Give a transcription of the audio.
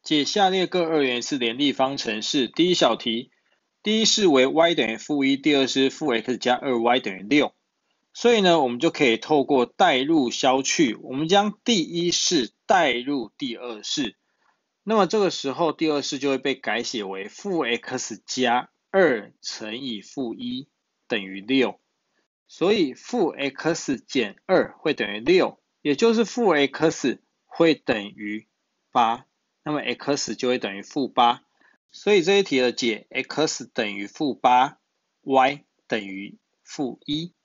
解下列各二元一次联立方程式。第一小题，第一式为 y 等于-1，第二是负 x 加 2y 等于6。所以呢，我们就可以透过代入消去，我们将第一式代入第二式。那么这个时候，第二式就会被改写为负 x 加2乘以负1等于6。所以负 x 减2会等于6，也就是负 x 会等于8，那么 x 就会等于负8。所以这一题的解 x 等于负8，y 等于负1。